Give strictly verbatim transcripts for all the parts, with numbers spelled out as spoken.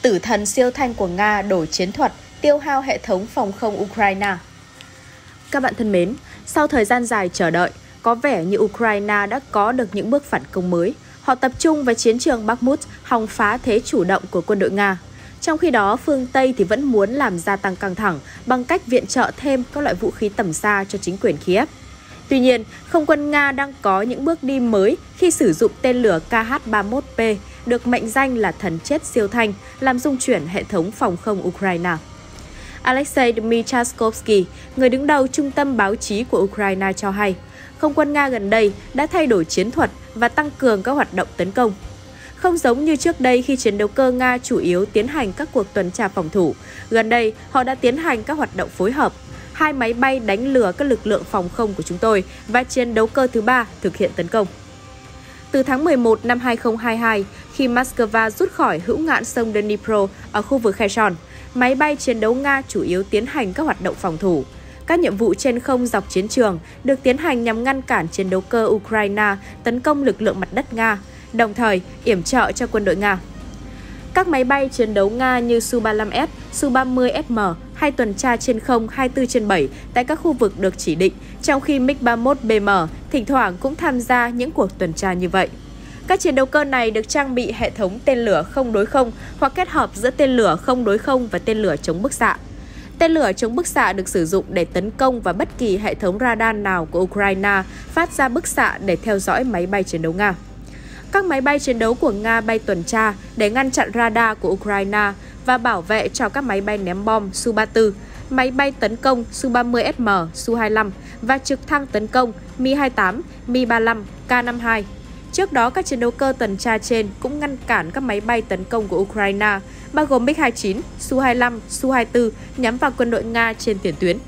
Tử thần siêu thanh của Nga đổi chiến thuật, tiêu hao hệ thống phòng không Ukraine. Các bạn thân mến, sau thời gian dài chờ đợi, có vẻ như Ukraine đã có được những bước phản công mới. Họ tập trung vào chiến trường Bakhmut, hòng phá thế chủ động của quân đội Nga. Trong khi đó, phương Tây thì vẫn muốn làm gia tăng căng thẳng bằng cách viện trợ thêm các loại vũ khí tầm xa cho chính quyền Kiev. Tuy nhiên, không quân Nga đang có những bước đi mới khi sử dụng tên lửa K H ba mươi mốt P, được mệnh danh là thần chết siêu thanh, làm rung chuyển hệ thống phòng không Ukraine. Alexei Dmytrovsky, người đứng đầu trung tâm báo chí của Ukraine cho hay, không quân Nga gần đây đã thay đổi chiến thuật và tăng cường các hoạt động tấn công. Không giống như trước đây khi chiến đấu cơ Nga chủ yếu tiến hành các cuộc tuần tra phòng thủ, gần đây họ đã tiến hành các hoạt động phối hợp. Hai máy bay đánh lừa các lực lượng phòng không của chúng tôi và chiến đấu cơ thứ ba thực hiện tấn công. Từ tháng mười một năm hai nghìn không trăm hai mươi hai, khi Moscow rút khỏi hữu ngạn sông Dnipro ở khu vực Kherson, máy bay chiến đấu Nga chủ yếu tiến hành các hoạt động phòng thủ. Các nhiệm vụ trên không dọc chiến trường được tiến hành nhằm ngăn cản chiến đấu cơ Ukraine tấn công lực lượng mặt đất Nga, đồng thời yểm trợ cho quân đội Nga. Các máy bay chiến đấu Nga như Su ba mươi lăm S, Su ba mươi S M hay tuần tra trên không hai mươi tư trên bảy tại các khu vực được chỉ định, trong khi MiG ba mươi mốt B M thỉnh thoảng cũng tham gia những cuộc tuần tra như vậy. Các chiến đấu cơ này được trang bị hệ thống tên lửa không đối không hoặc kết hợp giữa tên lửa không đối không và tên lửa chống bức xạ. Tên lửa chống bức xạ được sử dụng để tấn công vào bất kỳ hệ thống radar nào của Ukraine phát ra bức xạ để theo dõi máy bay chiến đấu Nga. Các máy bay chiến đấu của Nga bay tuần tra để ngăn chặn radar của Ukraine và bảo vệ cho các máy bay ném bom Su ba mươi tư, máy bay tấn công Su ba mươi S M, Su hai mươi lăm và trực thăng tấn công Mi hai mươi tám, Mi ba mươi lăm, K năm mươi hai. Trước đó, các chiến đấu cơ tuần tra trên cũng ngăn cản các máy bay tấn công của Ukraine, bao gồm MiG hai mươi chín, Su hai mươi lăm, Su hai mươi tư nhắm vào quân đội Nga trên tiền tuyến.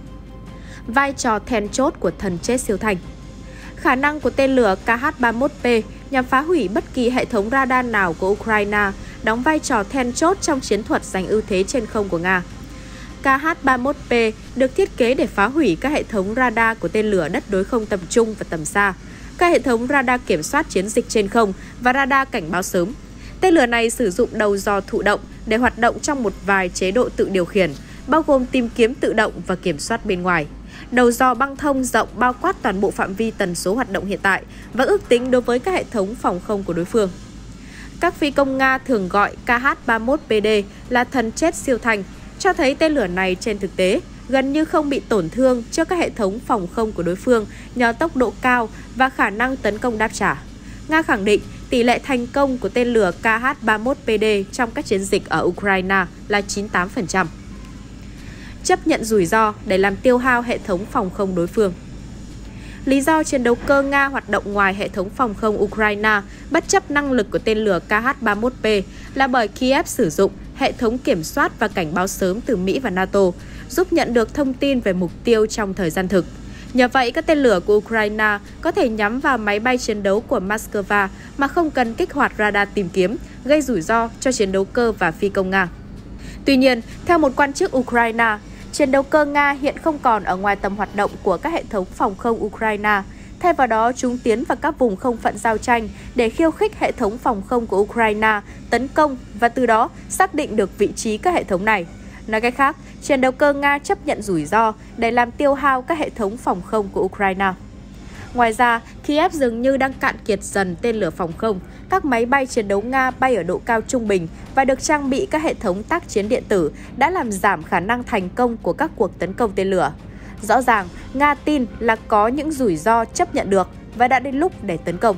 Vai trò then chốt của thần chết siêu thanh. Khả năng của tên lửa K H ba mươi mốt P nhằm phá hủy bất kỳ hệ thống radar nào của Ukraine đóng vai trò then chốt trong chiến thuật giành ưu thế trên không của Nga. K H ba mươi mốt P được thiết kế để phá hủy các hệ thống radar của tên lửa đất đối không tầm trung và tầm xa, các hệ thống radar kiểm soát chiến dịch trên không và radar cảnh báo sớm. Tên lửa này sử dụng đầu dò thụ động để hoạt động trong một vài chế độ tự điều khiển, bao gồm tìm kiếm tự động và kiểm soát bên ngoài. Đầu dò băng thông rộng bao quát toàn bộ phạm vi tần số hoạt động hiện tại và ước tính đối với các hệ thống phòng không của đối phương. Các phi công Nga thường gọi K H ba mươi mốt P D là thần chết siêu thanh, cho thấy tên lửa này trên thực tế gần như không bị tổn thương trước các hệ thống phòng không của đối phương nhờ tốc độ cao và khả năng tấn công đáp trả. Nga khẳng định tỷ lệ thành công của tên lửa K H ba mươi mốt P D trong các chiến dịch ở Ukraine là chín mươi tám phần trăm. Chấp nhận rủi ro để làm tiêu hao hệ thống phòng không đối phương. Lý do chiến đấu cơ Nga hoạt động ngoài hệ thống phòng không Ukraine bất chấp năng lực của tên lửa K H ba mươi mốt P là bởi Kiev sử dụng hệ thống kiểm soát và cảnh báo sớm từ Mỹ và NATO, giúp nhận được thông tin về mục tiêu trong thời gian thực. Nhờ vậy, các tên lửa của Ukraine có thể nhắm vào máy bay chiến đấu của Moscow mà không cần kích hoạt radar tìm kiếm, gây rủi ro cho chiến đấu cơ và phi công Nga. Tuy nhiên, theo một quan chức Ukraine, chiến đấu cơ Nga hiện không còn ở ngoài tầm hoạt động của các hệ thống phòng không Ukraine. Thay vào đó, chúng tiến vào các vùng không phận giao tranh để khiêu khích hệ thống phòng không của Ukraine, tấn công và từ đó xác định được vị trí các hệ thống này. Nói cách khác, chiến đấu cơ Nga chấp nhận rủi ro để làm tiêu hao các hệ thống phòng không của Ukraine. Ngoài ra, Kiev dường như đang cạn kiệt dần tên lửa phòng không. Các máy bay chiến đấu Nga bay ở độ cao trung bình và được trang bị các hệ thống tác chiến điện tử đã làm giảm khả năng thành công của các cuộc tấn công tên lửa. Rõ ràng, Nga tin là có những rủi ro chấp nhận được và đã đến lúc để tấn công.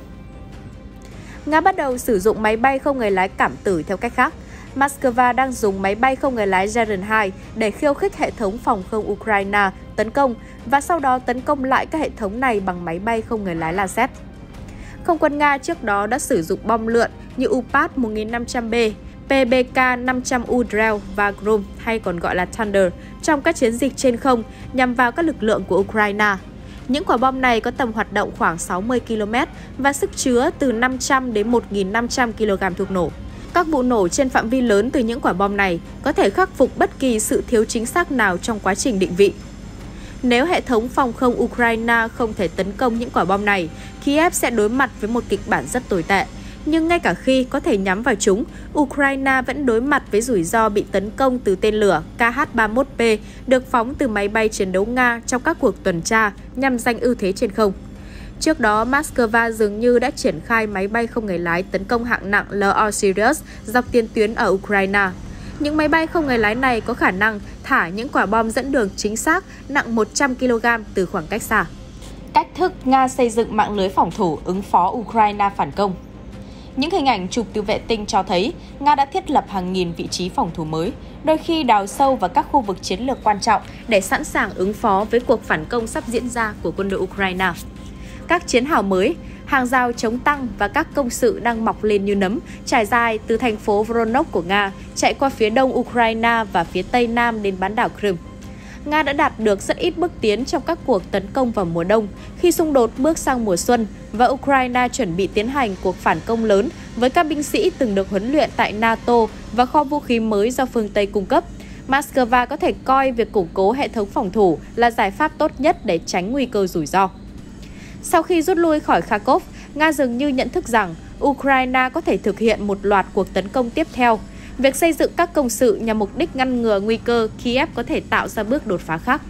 Nga bắt đầu sử dụng máy bay không người lái cảm tử theo cách khác. Moscow đang dùng máy bay không người lái Zeren hai để khiêu khích hệ thống phòng không Ukraine tấn công và sau đó tấn công lại các hệ thống này bằng máy bay không người lái Lancet. Không quân Nga trước đó đã sử dụng bom lượn như U P A D một nghìn năm trăm B, P B K năm trăm U Drel và Grom hay còn gọi là Thunder trong các chiến dịch trên không nhằm vào các lực lượng của Ukraine. Những quả bom này có tầm hoạt động khoảng sáu mươi ki lô mét và sức chứa từ năm trăm đến một nghìn năm trăm ki lô gam thuốc nổ. Các vụ nổ trên phạm vi lớn từ những quả bom này có thể khắc phục bất kỳ sự thiếu chính xác nào trong quá trình định vị. Nếu hệ thống phòng không Ukraine không thể tấn công những quả bom này, Kiev sẽ đối mặt với một kịch bản rất tồi tệ. Nhưng ngay cả khi có thể nhắm vào chúng, Ukraine vẫn đối mặt với rủi ro bị tấn công từ tên lửa K H ba mươi mốt P được phóng từ máy bay chiến đấu Nga trong các cuộc tuần tra nhằm giành ưu thế trên không. Trước đó, Moscow dường như đã triển khai máy bay không người lái tấn công hạng nặng L O Sirius dọc tiền tuyến ở Ukraine. Những máy bay không người lái này có khả năng thả những quả bom dẫn đường chính xác nặng một trăm ki lô gam từ khoảng cách xa. Cách thức Nga xây dựng mạng lưới phòng thủ ứng phó Ukraine phản công. Những hình ảnh chụp từ vệ tinh cho thấy Nga đã thiết lập hàng nghìn vị trí phòng thủ mới, đôi khi đào sâu vào các khu vực chiến lược quan trọng để sẵn sàng ứng phó với cuộc phản công sắp diễn ra của quân đội Ukraine. Các chiến hào mới, hàng rào chống tăng và các công sự đang mọc lên như nấm, trải dài từ thành phố Voronezh của Nga, chạy qua phía đông Ukraine và phía tây nam đến bán đảo Crimea. Nga đã đạt được rất ít bước tiến trong các cuộc tấn công vào mùa đông khi xung đột bước sang mùa xuân và Ukraine chuẩn bị tiến hành cuộc phản công lớn với các binh sĩ từng được huấn luyện tại NATO và kho vũ khí mới do phương Tây cung cấp. Moscow có thể coi việc củng cố hệ thống phòng thủ là giải pháp tốt nhất để tránh nguy cơ rủi ro. Sau khi rút lui khỏi Kharkov, Nga dường như nhận thức rằng Ukraine có thể thực hiện một loạt cuộc tấn công tiếp theo. Việc xây dựng các công sự nhằm mục đích ngăn ngừa nguy cơ Kiev có thể tạo ra bước đột phá khác.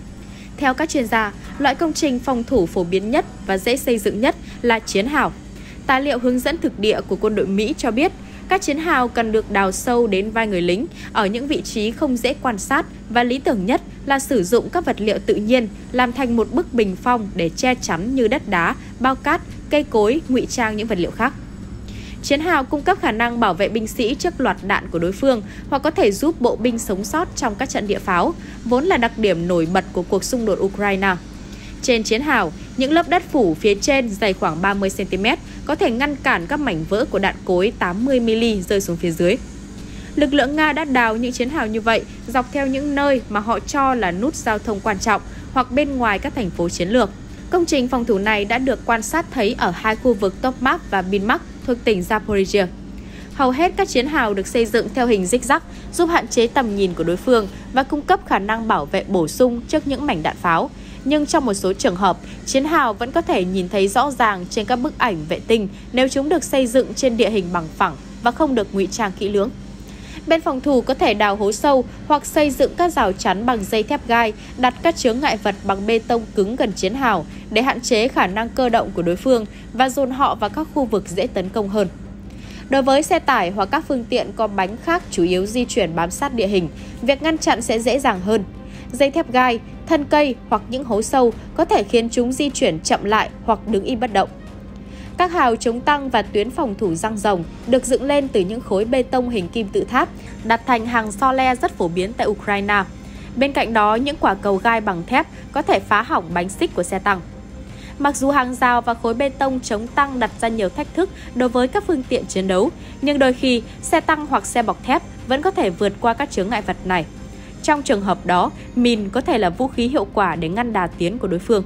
Theo các chuyên gia, loại công trình phòng thủ phổ biến nhất và dễ xây dựng nhất là chiến hào. Tài liệu hướng dẫn thực địa của quân đội Mỹ cho biết, các chiến hào cần được đào sâu đến vai người lính ở những vị trí không dễ quan sát và lý tưởng nhất là sử dụng các vật liệu tự nhiên làm thành một bức bình phong để che chắn như đất đá, bao cát, cây cối, ngụy trang những vật liệu khác. Chiến hào cung cấp khả năng bảo vệ binh sĩ trước loạt đạn của đối phương hoặc có thể giúp bộ binh sống sót trong các trận địa pháo, vốn là đặc điểm nổi bật của cuộc xung đột Ukraine. Trên chiến hào, những lớp đất phủ phía trên dày khoảng ba mươi xăng ti mét có thể ngăn cản các mảnh vỡ của đạn cối tám mươi mi-li rơi xuống phía dưới. Lực lượng Nga đã đào những chiến hào như vậy dọc theo những nơi mà họ cho là nút giao thông quan trọng hoặc bên ngoài các thành phố chiến lược. Công trình phòng thủ này đã được quan sát thấy ở hai khu vực Tokmak và Binmak thuộc tỉnh Zaporizhia. Hầu hết các chiến hào được xây dựng theo hình zigzag, giúp hạn chế tầm nhìn của đối phương và cung cấp khả năng bảo vệ bổ sung trước những mảnh đạn pháo. Nhưng trong một số trường hợp, chiến hào vẫn có thể nhìn thấy rõ ràng trên các bức ảnh vệ tinh nếu chúng được xây dựng trên địa hình bằng phẳng và không được ngụy trang kỹ lưỡng. Bên phòng thủ có thể đào hố sâu hoặc xây dựng các rào chắn bằng dây thép gai, đặt các chướng ngại vật bằng bê tông cứng gần chiến hào để hạn chế khả năng cơ động của đối phương và dồn họ vào các khu vực dễ tấn công hơn. Đối với xe tải hoặc các phương tiện có bánh khác chủ yếu di chuyển bám sát địa hình, việc ngăn chặn sẽ dễ dàng hơn. Dây thép gai, thân cây hoặc những hố sâu có thể khiến chúng di chuyển chậm lại hoặc đứng im bất động. Các hào chống tăng và tuyến phòng thủ răng rồng được dựng lên từ những khối bê tông hình kim tự tháp, đặt thành hàng so le rất phổ biến tại Ukraine. Bên cạnh đó, những quả cầu gai bằng thép có thể phá hỏng bánh xích của xe tăng. Mặc dù hàng rào và khối bê tông chống tăng đặt ra nhiều thách thức đối với các phương tiện chiến đấu, nhưng đôi khi xe tăng hoặc xe bọc thép vẫn có thể vượt qua các chướng ngại vật này. Trong trường hợp đó, mìn có thể là vũ khí hiệu quả để ngăn đà tiến của đối phương.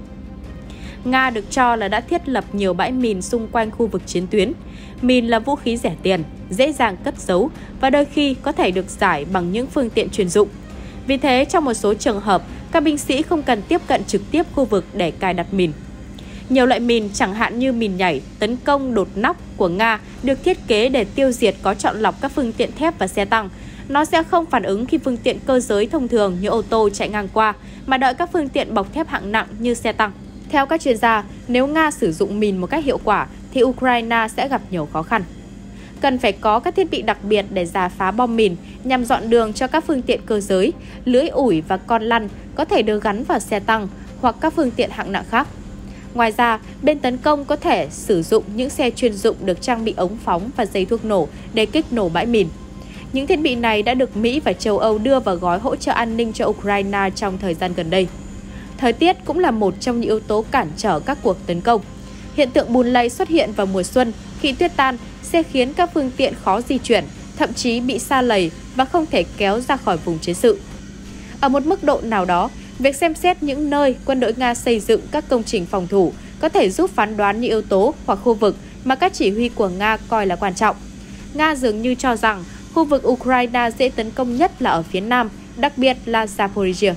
Nga được cho là đã thiết lập nhiều bãi mìn xung quanh khu vực chiến tuyến. Mìn là vũ khí rẻ tiền, dễ dàng cất giấu và đôi khi có thể được giải bằng những phương tiện chuyên dụng. Vì thế, trong một số trường hợp, các binh sĩ không cần tiếp cận trực tiếp khu vực để cài đặt mìn. Nhiều loại mìn, chẳng hạn như mìn nhảy, tấn công đột nóc của Nga, được thiết kế để tiêu diệt có chọn lọc các phương tiện thép và xe tăng. Nó sẽ không phản ứng khi phương tiện cơ giới thông thường như ô tô chạy ngang qua, mà đợi các phương tiện bọc thép hạng nặng như xe tăng. Theo các chuyên gia, nếu Nga sử dụng mìn một cách hiệu quả, thì Ukraine sẽ gặp nhiều khó khăn. Cần phải có các thiết bị đặc biệt để rà phá bom mìn nhằm dọn đường cho các phương tiện cơ giới, lưỡi ủi và con lăn có thể được gắn vào xe tăng hoặc các phương tiện hạng nặng khác. Ngoài ra, bên tấn công có thể sử dụng những xe chuyên dụng được trang bị ống phóng và dây thuốc nổ để kích nổ bãi mìn. Những thiết bị này đã được Mỹ và châu Âu đưa vào gói hỗ trợ an ninh cho Ukraine trong thời gian gần đây. Thời tiết cũng là một trong những yếu tố cản trở các cuộc tấn công. Hiện tượng bùn lầy xuất hiện vào mùa xuân khi tuyết tan sẽ khiến các phương tiện khó di chuyển, thậm chí bị sa lầy và không thể kéo ra khỏi vùng chiến sự. Ở một mức độ nào đó, việc xem xét những nơi quân đội Nga xây dựng các công trình phòng thủ có thể giúp phán đoán những yếu tố hoặc khu vực mà các chỉ huy của Nga coi là quan trọng. Nga dường như cho rằng khu vực Ukraine dễ tấn công nhất là ở phía nam, đặc biệt là Zaporizhia.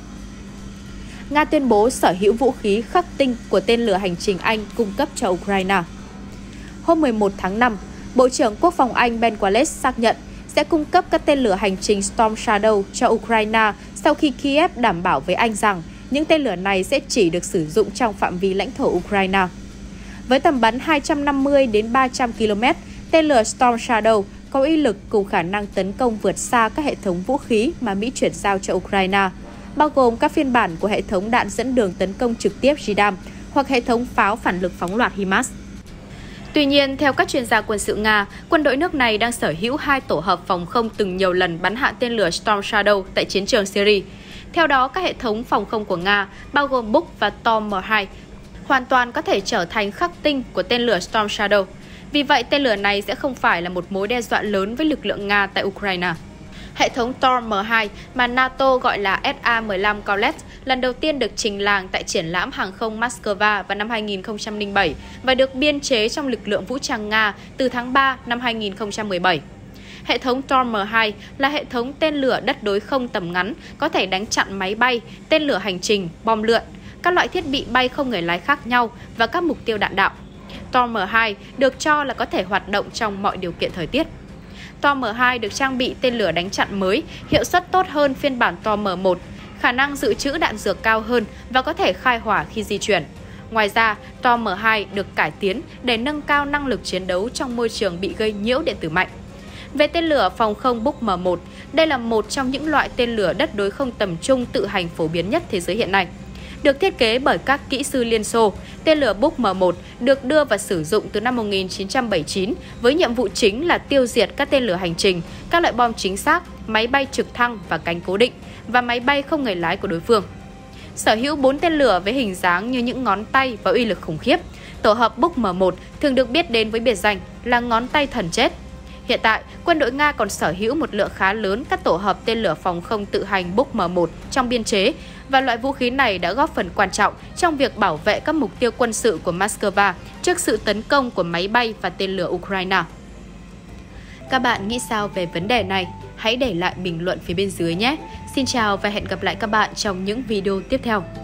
Nga tuyên bố sở hữu vũ khí khắc tinh của tên lửa hành trình Anh cung cấp cho Ukraine. hôm mười một tháng năm, Bộ trưởng Quốc phòng Anh Ben Wallace xác nhận sẽ cung cấp các tên lửa hành trình Storm Shadow cho Ukraine sau khi Kiev đảm bảo với Anh rằng những tên lửa này sẽ chỉ được sử dụng trong phạm vi lãnh thổ Ukraine. Với tầm bắn hai trăm năm mươi đến ba trăm ki lô mét, tên lửa Storm Shadow có uy lực cùng khả năng tấn công vượt xa các hệ thống vũ khí mà Mỹ chuyển giao cho Ukraine, bao gồm các phiên bản của hệ thống đạn dẫn đường tấn công trực tiếp gi đam hoặc hệ thống pháo phản lực phóng loạt HIMARS. Tuy nhiên, theo các chuyên gia quân sự Nga, quân đội nước này đang sở hữu hai tổ hợp phòng không từng nhiều lần bắn hạ tên lửa Storm Shadow tại chiến trường Syria. Theo đó, các hệ thống phòng không của Nga, bao gồm Buk và Storm M hai, hoàn toàn có thể trở thành khắc tinh của tên lửa Storm Shadow. Vì vậy, tên lửa này sẽ không phải là một mối đe dọa lớn với lực lượng Nga tại Ukraine. Hệ thống Storm M hai mà NATO gọi là S A mười lăm Kaulet lần đầu tiên được trình làng tại triển lãm hàng không Moscow vào năm hai nghìn không trăm lẻ bảy và được biên chế trong lực lượng vũ trang Nga từ tháng ba năm hai nghìn không trăm mười bảy. Hệ thống Storm M hai là hệ thống tên lửa đất đối không tầm ngắn, có thể đánh chặn máy bay, tên lửa hành trình, bom lượn, các loại thiết bị bay không người lái khác nhau và các mục tiêu đạn đạo. Storm M hai được cho là có thể hoạt động trong mọi điều kiện thời tiết. Storm M hai được trang bị tên lửa đánh chặn mới, hiệu suất tốt hơn phiên bản Storm M một, khả năng dự trữ đạn dược cao hơn và có thể khai hỏa khi di chuyển. Ngoài ra, Storm M hai được cải tiến để nâng cao năng lực chiến đấu trong môi trường bị gây nhiễu điện tử mạnh. Về tên lửa phòng không Buk M một, đây là một trong những loại tên lửa đất đối không tầm trung tự hành phổ biến nhất thế giới hiện nay. Được thiết kế bởi các kỹ sư Liên Xô, tên lửa Buk M một được đưa vào sử dụng từ năm một nghìn chín trăm bảy mươi chín với nhiệm vụ chính là tiêu diệt các tên lửa hành trình, các loại bom chính xác, máy bay trực thăng và cánh cố định và máy bay không người lái của đối phương. Sở hữu bốn tên lửa với hình dáng như những ngón tay và uy lực khủng khiếp, tổ hợp Buk M một thường được biết đến với biệt danh là ngón tay thần chết. Hiện tại, quân đội Nga còn sở hữu một lượng khá lớn các tổ hợp tên lửa phòng không tự hành Buk M một trong biên chế và loại vũ khí này đã góp phần quan trọng trong việc bảo vệ các mục tiêu quân sự của Moscow trước sự tấn công của máy bay và tên lửa Ukraine. Các bạn nghĩ sao về vấn đề này? Hãy để lại bình luận phía bên dưới nhé! Xin chào và hẹn gặp lại các bạn trong những video tiếp theo.